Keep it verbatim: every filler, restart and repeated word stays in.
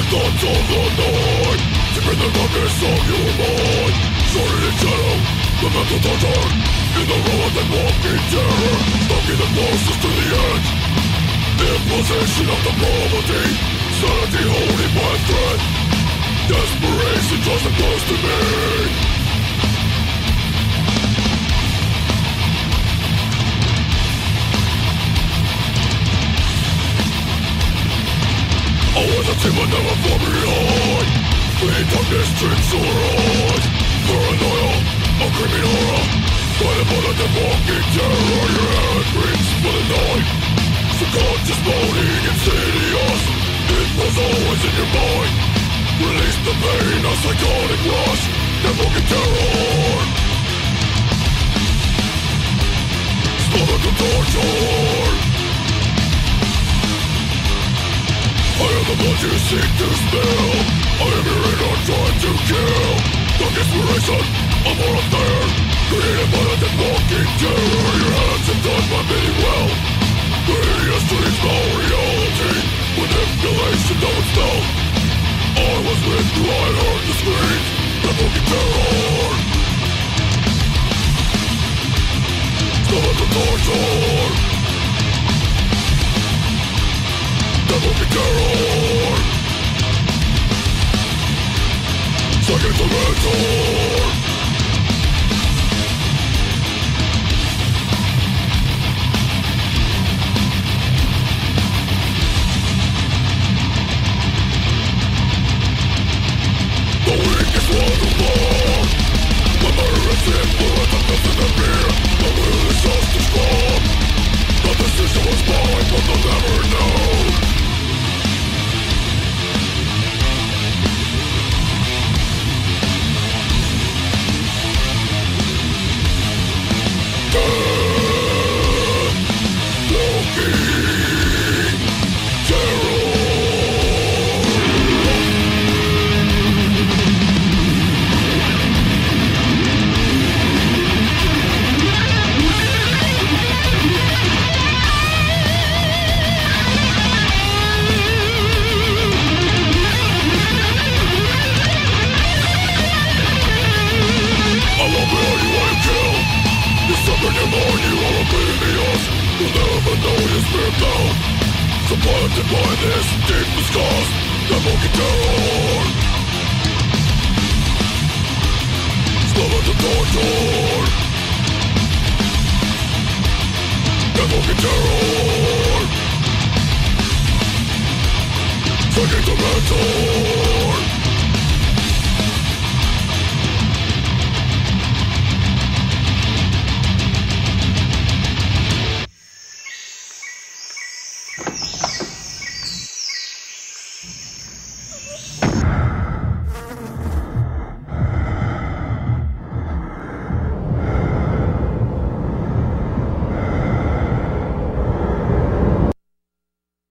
Thoughts of the night, deep in the darkness of your mind. Shrouded in shadow, the mental torture, in the road that walking terror, stalking the closest to the edge. Imposition of the depravity, sanity holding my thread. Desperation draws them close to me. I was a team but never far behind. Bleeding darkness drinks your eyes. Paranoia, a creeping aura, Cannibal and the walking terror. Your head rings for the night. Subconscious moaning, insidious. It was always in your mind. Release the pain, a psychotic rush. The walking terror. Stomach of torture. I am the blood you seek to spill. I am your inner trying to kill. Dark inspiration, I'm all up there. Created by the dead walking terror. Your hands have done my bidding well. The hideous dreams no reality. Manipulation of its spell. I was with you, I heard the screams. The walking terror. Stomach of torture. The walking terror. Second to mentor. The weakest one who lost. The murderous influence of nothing to fear. The will is just as strong. The decision was mine, but they'll never know. Supplanted by this deep disgust, the walking terror. Stomach of torture. The walking terror. Second to mentor.